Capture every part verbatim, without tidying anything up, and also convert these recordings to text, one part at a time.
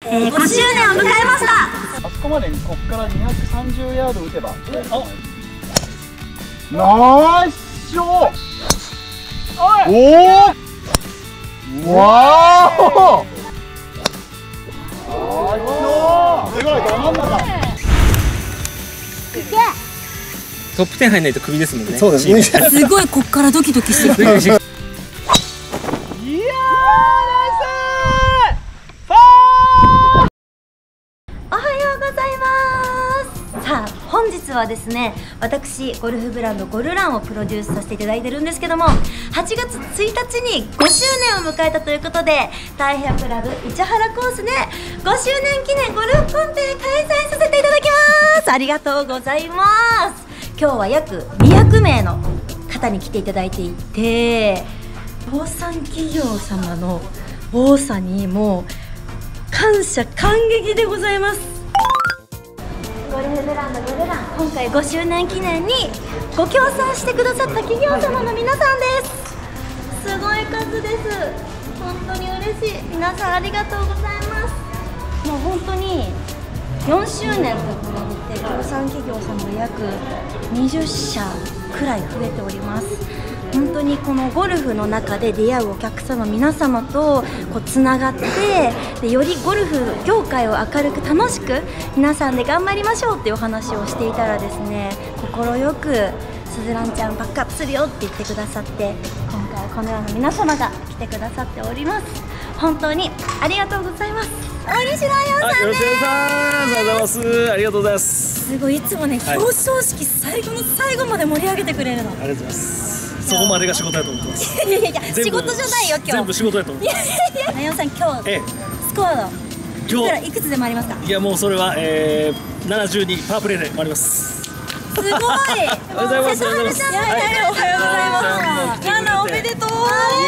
えー、ごしゅうねんを迎えました。 あそこまでここからにひゃくさんじゅうヤード打てば、ナイスショー。おお、わお、すごい、ど真ん中。 トップじゅう入んないとクビですもんね。 そうですね。 すごいこっからドキドキしてきた。 いやー、ナイスファー。 おはようございます。さあ本日はですね、私ゴルフブランドゴルランをプロデュースさせていただいてるんですけども、はちがつついたちにごしゅうねんを迎えたということで、太平洋クラブ市原コースでごしゅうねん記念ゴルフコンペ開催させていただきます。ありがとうございます。今日は約にひゃくめいの方に来ていただいていて、倒産企業様の多さにもう感謝感激でございます。ゴルフブランドゴルラン、今回ごしゅうねん記念にご協賛してくださった企業様の皆さんです。すごい数です。本当に嬉しい。皆さんありがとうございます。もう本当によんしゅうねんと比べて協賛企業様が約にじゅっしゃくらい増えております。本当にこのゴルフの中で出会うお客様皆様とこうつながって、でよりゴルフ業界を明るく楽しく皆さんで頑張りましょうっていうお話をしていたらですね、快くすずらんちゃんバックアップするよって言ってくださって、今回はこのような皆様が来てくださっております。本当にありがとうございます。大西ライオンさんです。 よろしくお願いします。ありがとうございます。ありがとうございます。 すごい、いつもね、 はい、 表彰式最後の最後まで盛り上げてくれるの。 ありがとうございます。そこまでが仕事だと思ってます。 いやいやいや、仕事じゃないよ今日。 全部仕事だと思ってます。 いやいや、ライオンさん今日、ええ、スコアのいくらいくつでもありますか。 いやもうそれは、えー、ななじゅうにパープレーで回ります。 すごい。おはようございます。おはようございます。やな、おめでとう。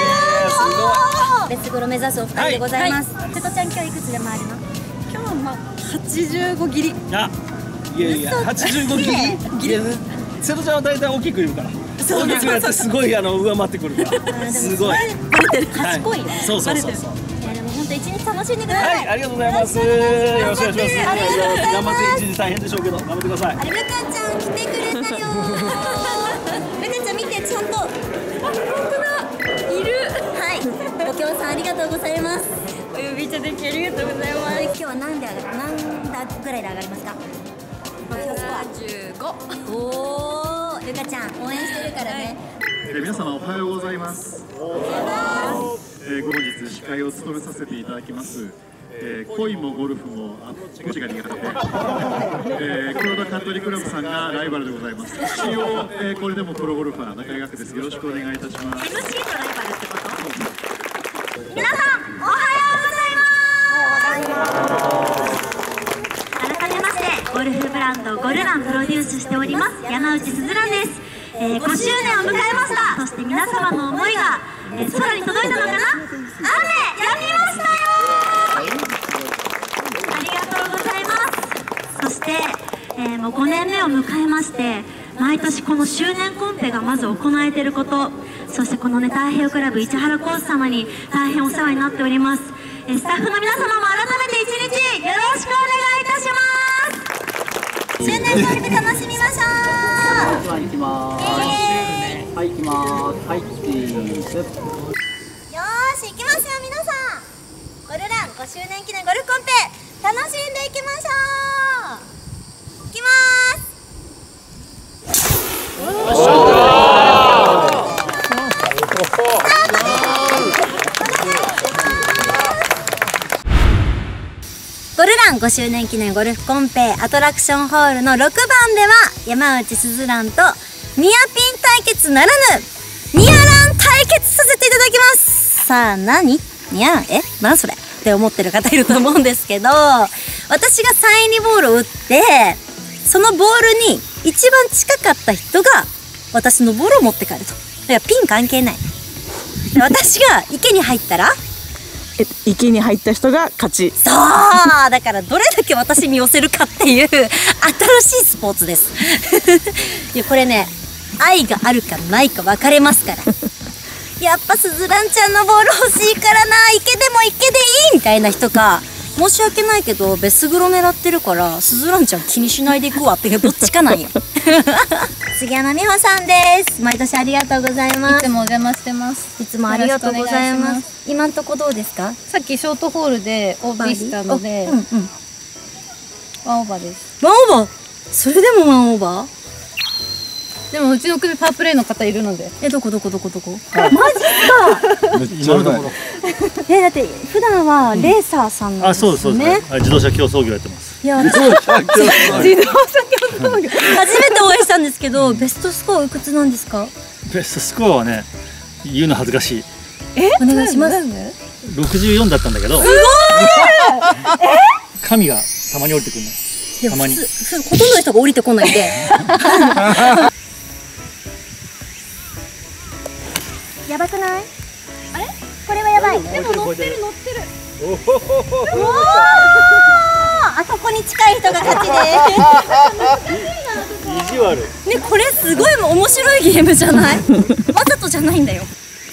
別グロ目指すお二人でございます。瀬戸ちゃん今日いくつで回るの？ 今日はまあはちじゅうごギリ。 あ、いやいやはちじゅうごギリ。ギリ。瀬戸ちゃんは大体大きく言うから。大きくやってすごいあの上回ってくるから。すごい。 賢いよ。 そうそうそうそう。 でも本当一日楽しんでください。 はい、ありがとうございます。よろしくお願いします。頑張って一日大変でしょうけど頑張ってください。 ルカちゃん来てくれたよ。ルカちゃん見てちゃんと。あ、本当だ。いる。はい。ご協賛ありがとうございます。 お呼びいただきありがとうございます。 今日は何で上がる、何打ぐらいで上がりますか。 ななじゅうご。 おお、ルカちゃん応援してるからね。 えー、皆様おはようございます。えー、本日司会を務めさせていただきます。えー、恋もゴルフもあっちが苦手。えー、黒田カントリークラブさんがライバルでございます。一応、えー、これでもプロゴルファー中井学です。よろしくお願いいたします。 エムシー とライバルってこと？皆さんおはようございます。改めましてゴルフブランドゴルランプロデュースしております山内すずらんです。えー、ごしゅうねんを迎えました。そして皆様の思いが、えー、空に届いたのかな。雨やみましたよ。ありがとうございます。そして、えー、もうごねんめを迎えまして、毎年この周年コンペがまず行われていること、そしてこのね太平洋クラブ市原コース様に大変お世話になっております。えー、スタッフの皆様も改めて一日よろしくお願いいたします。周年コンペ楽しみましょう。 はい、行きます。はい、行きます。はい、チーズ。 よーし、行きますよ皆さん。ゴルランごしゅうねん記念ゴルフコンペ楽しんでいきましょう。行きまーす。ゴルランごしゅうねん記念ゴルフコンペアトラクションホールのろくばんでは山内すずらんとニアピン対決ならぬニアラン対決させていただきます。さあ何ニアえなんそれって思ってる方いると思うんですけど、私がサインにボールを打ってそのボールに一番近かった人が私のボールを持って帰ると。だからピン関係ない。で私が池に入ったらえ池に入った人が勝ち。 そうだからどれだけ私に寄せるかっていう新しいスポーツですいやこれね、愛があるかないか分かれますからやっぱすずらんちゃんのボール欲しいからな、池でも池でいいみたいな人か、 申し訳ないけどベスグロ狙ってるからスズランちゃん気にしないでいくわってどっちかなんよ。杉山美穂さんです。毎年ありがとうございます。 いつもお邪魔してます。 いつもありがとうございま。 よろしくお願いします今んとこどうですか？ さっきショートホールでオーバーしたので、 うんうん。 ワンオーバーです。 ワンオーバー。それでもワンオーバー？ でもうちの組パープレイの方いるので。 え、どこどこどこどこ？ めっちゃうまい。 え、だって普段はレーサーさんなんあ、 ですよね。 そうですそうですね。はい自動車競争業やってます。 いや、私自動車競争業。 初めてお会いしたんですけど、ベストスコアいくつなんですか？ ベストスコアはね、言うの恥ずかしい。 お願いします。 ろくじゅうよんだったんだけど。すごい。神がたまに降りてくるの。たまに。 普通ほとんどの人が降りてこないで。やばくない？あれ？これはやばい。でも乗ってる乗ってる。おお！あそこに近い人が勝ちで。 意地悪。 ね、これすごい面白いゲームじゃない？わざとじゃないんだよ。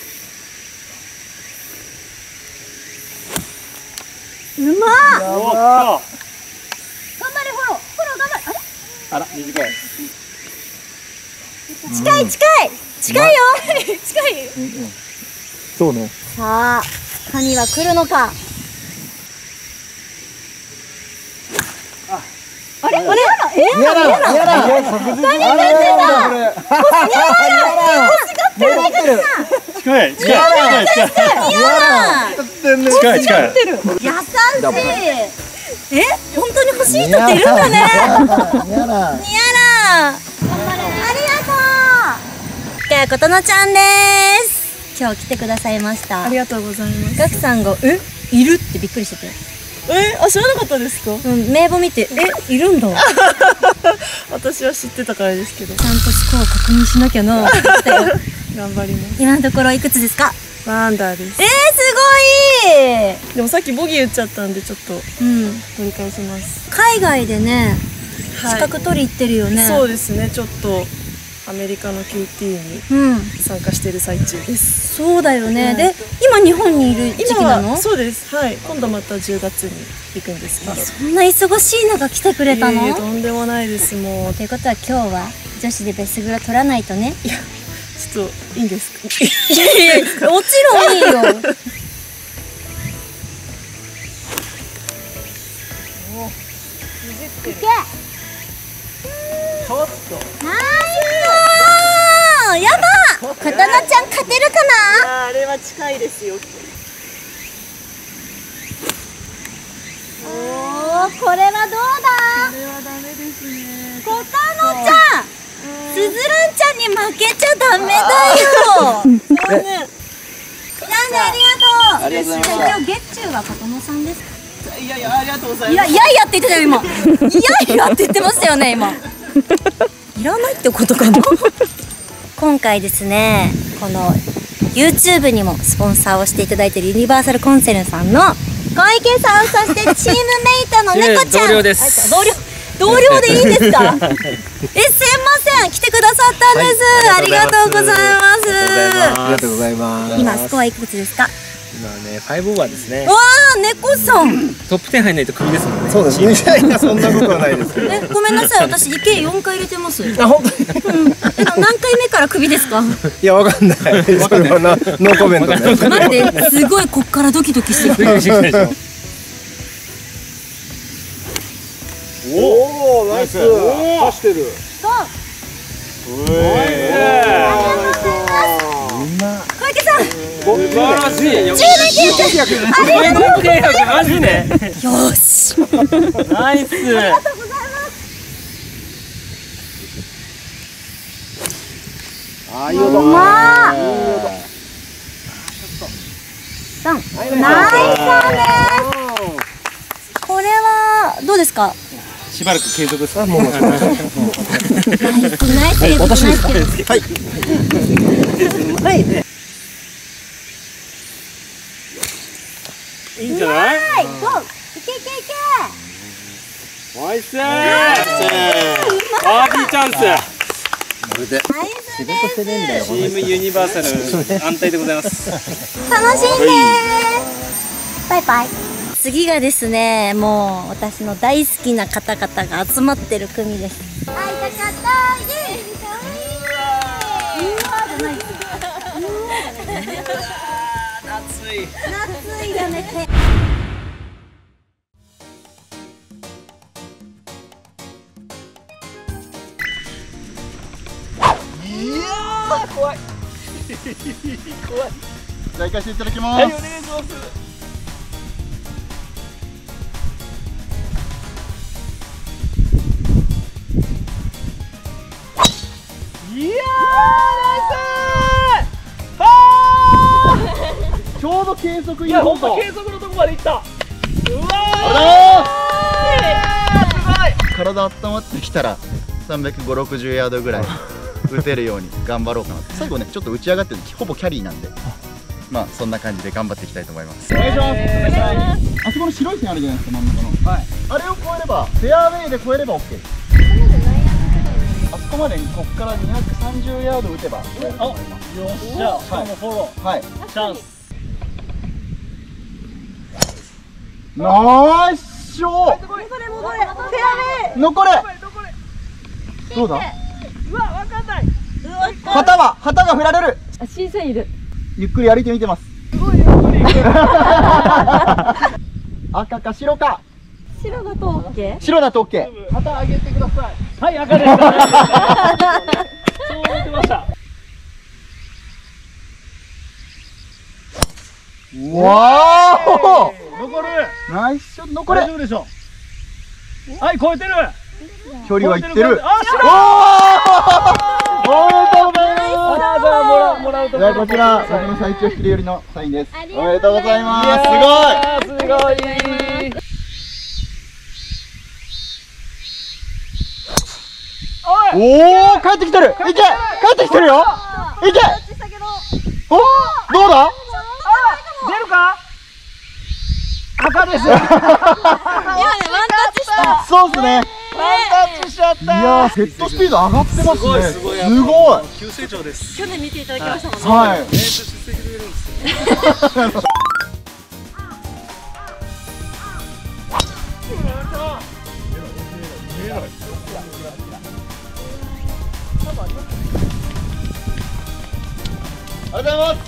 うまっ。 おっと。 頑張れフォロー。フォロー頑張れ。あれ？ あら、短い。 近い近い近いよ。近い。 そうね。 さあ、神は来るのか。あれあれえやらんやらん。やらん。 近い近い近い近い近い近い。 優しい。え、本当に欲しい人っているんだね。 やらん。 にやら。ありがとう。じゃあ琴乃ちゃんです。今日来てくださいました。 ありがとうございます。 ガクさんがえいるってびっくりしてて。 え、あ、知らなかったですか？ うん、名簿見てえいるんだ。 私は知ってたからですけど。 ちゃんとスコア確認しなきゃな。 頑張ります。 今のところいくつですか？ ワンアンダーですえー、。すごい。 でもさっきボギー打っちゃったんでちょっとうん、 取り返します。 海外でね、 はい資格取り行ってるよね。 そうですね。ちょっとアメリカの キューティー にうん、 参加している最中です。 そうだよね。 はいで、今日本にいる時期なの？ 今はそうです。はい。今度またじゅうがつに行くんですけど。 そんな忙しい中来てくれたの？ いえいえとんでもないです。もうということは今日は女子でベスグラ取らないとね。 ちょっといいんですか？ いやいや、もちろんいいよ。いけ。 ちょっとナイス。やば。琴乃ちゃん勝てるかな？ あれは近いですよ。 おー、これはどうだ？ これはダメですね。 琴乃ちゃん、すずらんちゃんに負けちゃダメだよ。 残念。 なんでありがとう。 ありがとうございますじゃあ今日月中は琴乃さんですか？ いやいや、ありがとうございます。 いやいやいやって言ってたよ今。いやいやって言ってましたよね今。いらないってことかな。今回ですね、この YouTube にもスポンサーをしていただいているユニバーサルコンセルンさんの小池さん、そしてチームメイトの猫ちゃん。 同僚です同僚同僚でいいんですか？え、すいません、来てくださったんです。 はいありがとうございます。 ありがとうございます。 今スコアいくつですか？ 今ねファイブオーバーですね。 わあ、猫さん。 トップテン入んないとクビですもんね。 そうですね。いやいやそんなことはないですけど。 え、ごめんなさい、私池よんかい入れてます。うん、え、 あ本当に。 何回目からクビですか？ いやわかんない。それはなノーコメントね。 待って、すごいこっからドキドキしてきドキた。 ドキしてきたでしょ。 おおナイス。刺してる。 小池さん、 素晴らしい。 じゅうねん経験。ありがとう。 マジで。 よーし。 ナイス。 あいい音。 まあ。さん。ナイスさんです。これはどうですか？ しばらく継続です。 もうナイスナイスです。 私ですナイスです。 はい。 うまいね。いいんじゃない？ はい、ゴー。いけいけいけ。 ナイス。バーディーチャンス。 これでナイスで仕事してねえんだよ。 チームユニバーサル安泰でございます。 す。楽しんでー。バイバイ。 次がですね、もう私の大好きな方々が集まってる組です。会いたかったイエーイ。 夏い夏いだね。 いやー怖い怖い。 じゃあ行かせていただきます。 はい、お願いします。いやー、ナイスー。はーちょうど計測。いや、ほんと計測のとこまで行った。うわー、すごい。 体温まってきたらさんびゃくごじゅう、ろくじゅうヤードぐらい打てるように頑張ろうかな。最後ねちょっと打ち上がってるほぼキャリーなんで、まあそんな感じで頑張っていきたいと思います。 お願いします。あそこの白い線あるじゃないですか、真ん中の。はい。あれを越えればフェアウェイで越えれば オーケー。あそこまでここからにひゃくさんじゅうヤード打てば。あ、よっしゃ、しかもフォロー。 はい。 チャンス。 ナイスショー。 戻れ戻れ。フェアウェイ。 残れ。どうだ。 うわ、わかんない。 旗は旗が振られる。 あ、審査員いる。 ゆっくり歩いてみてます。 すごいゆっくり。 赤か白か。 白だと オーケー。 白だと オーケー。旗上げてください。 はい、赤です。そう思ってました。 わお。 残る。 ナイスショット。残れ。 大丈夫でしょう。はい、超えてる。 距離はいってる。 あ、白。 おめでとうございます。 あ、じゃあもらうもらうと。 じゃあこちら僕の最長飛距離よりのサインです。おめでとうございます。 すごい。すごい。 おお、帰ってきてる。いけ、帰ってきてるよ。いけ。お、どうだ。 出るか。赤です。 今ね、ワンタッチした。 そうですね。 ワンタッチしちゃった。 いやー、ヘッドスピード上がってますね。すごい。すごい。 急成長です。 去年見ていただきましたもんね。 はい。 練習してくれるんですよ。 ありがとうございます。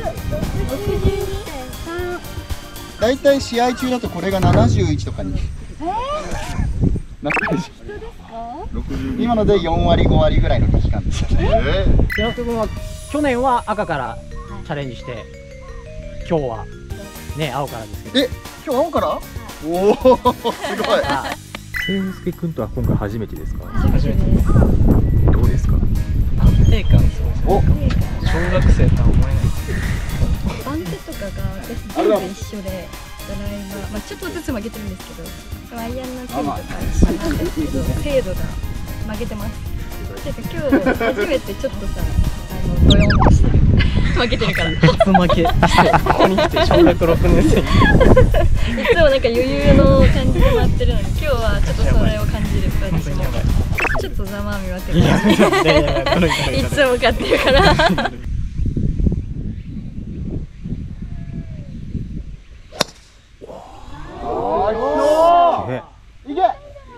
だいたい試合中だとこれがななじゅういちとかになってるし、今のでよんわりごわりぐらいの力感ですよね。 平福君は去年は赤からチャレンジして、今日はね青からですけど。 え、今日青から？おお、すごい。 聖之助君とは今回初めてですか？ 初めてです。 どうですか？ 安定感すごいですね。小学生とは思えない。 番手とかが私全部一緒で、ドライバー、まあちょっとずつ負けてるんですけど、アイアンの距離とか一緒なんですけど、精度が負けてます。てか今日初めてちょっとさ、あのドヨンとしてる。負けてるから。 初負けしてここに来て小学ろくねん生。 いつもなんか余裕の感じで回ってるのに、今日はちょっとそれを感じる。私もちょっとざまあみわってる。いつも勝ってるから。 いけ。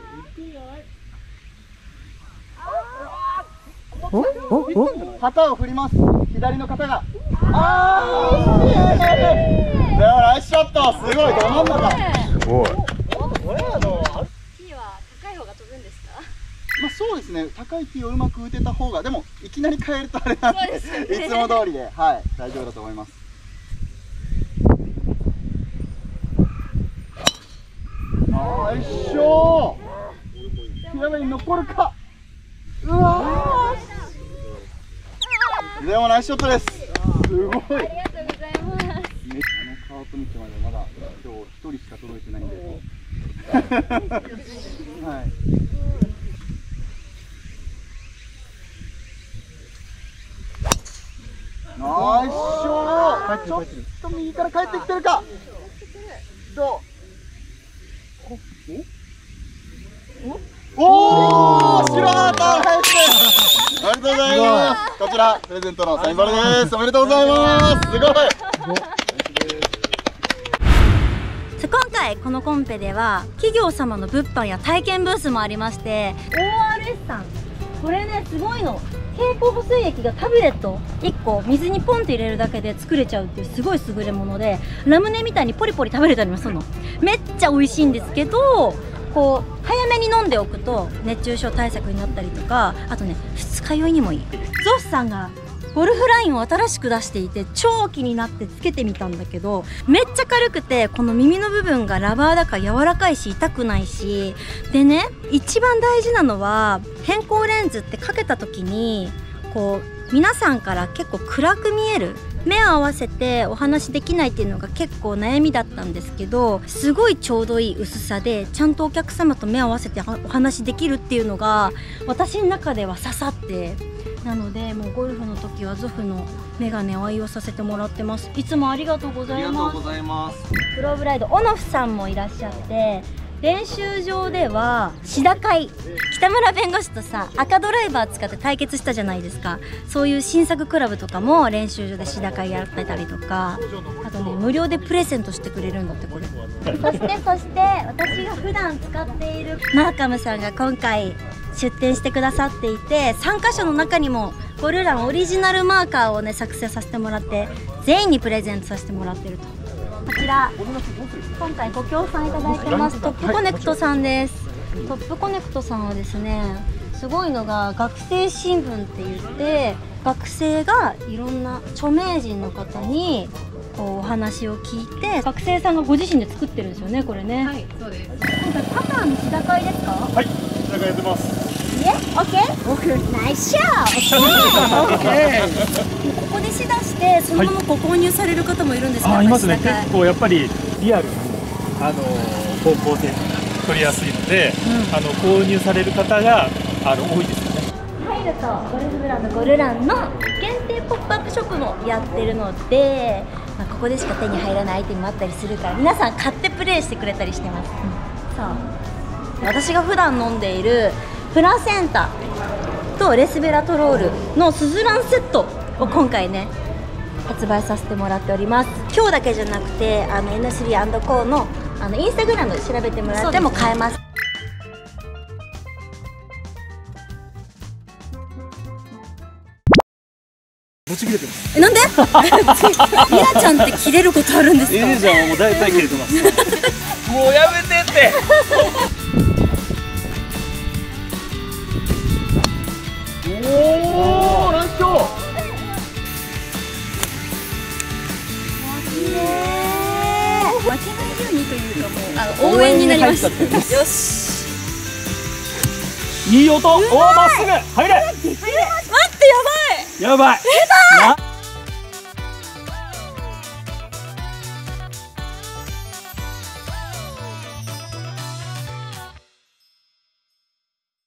旗を振ります。左の方が。ああ、でもナイスショット。すごい、ど真ん中。 すごい。 これはどう？ ティーは高い方が飛ぶんですか？ まあそうですね。高いティーをうまく打てた方が、でもいきなり変えるとあれなんで、いつも通りで、はい、大丈夫だと思います。ナイスショー。フェアウェイに残るか。うわー。でもナイスショットです。すごい。ありがとうございます。あのカート道までまだ今日一人しか届いてないんで。はい。ナイスショー。ちょっと右から帰ってきてるか。どう？おお、白旗入って。ありがとうございます。こちらプレゼントのサインボールです。おめでとうございます。すごい。 今回回このコンペでは企業様の物販や体験ブースもありまして、 オーアールエス さん、これねすごいの。経口補水液がタブレットいっこ水にポンって入れるだけで作れちゃうっていうすごい優れもので、ラムネみたいにポリポリ食べれたりもするの。めっちゃ美味しいんですけど、こう早めに飲んでおくと熱中症対策になったりとか、あとね二日酔いにもいい。ゾフさんがゴルフラインを新しく出していて超気になってつけてみたんだけど、めっちゃ軽くて、この耳の部分がラバーだから柔らかいし痛くないし、でね一番大事なのは偏光レンズってかけた時にこう皆さんから結構暗く見える、目を合わせてお話できないっていうのが結構悩みだったんですけど、すごいちょうどいい薄さでちゃんとお客様と目を合わせてお話できるっていうのが私の中では刺さって、なのでもうゴルフの時はゾフのメガネを愛用させてもらってます。いつもありがとうございます。ありがとうございます。プロブライドオノフさんもいらっしゃって、練習場ではシダ会、北村弁護士とさ赤ドライバー使って対決したじゃないですか。そういう新作クラブとかも練習場でシダ会やってたりとか、あとね無料でプレゼントしてくれるんだってこれ。そしてそして私が普段使っているマーカムさんが今回出展してくださっていて、参加者の中にもゴルランオリジナルマーカーをね作成させてもらって全員にプレゼントさせてもらってると。こちら今回ご協賛いただいてますトップコネクトさんです。トップコネクトさんはですねすごいのが学生新聞って言って、学生がいろんな著名人の方にこうお話を聞いて、学生さんがご自身で作ってるんですよねこれね。はい、そうです。今回パターンシダ会ですか？ はい、シダ会やってます。 え、オッケー？オッケー。ナイスショット。オッケー。ここでしだしてそのままご購入される方もいるんですか？ あ、いますね。結構やっぱりリアルにあの方向性取りやすいので、うん、あの購入される方があの多いですよね。 入るとゴルフブランドゴルランの限定ポップアップショップもやってるので、まあ、ここでしか手に入らないアイテムもあったりするから皆さん買ってプレイしてくれたりしてます。うん、そう私が普段飲んでいるプラセンタとレスベラトロールのスズランセットを今回ね発売させてもらっております。今日だけじゃなくてあの エヌスリーアンドコー のあのインスタグラム調べてもらっても買えます。 持ち切れてます。 え、なんで？ミラちゃんって切れることあるんですか？ ええじゃん、もう大体切れてます。もうやめてって。おお、ナイスショット。 負けないようにというかもうあの応援になりました。よし。 いい音。おお、まっすぐ入れ。 待って、やばい。 やばい。 出た。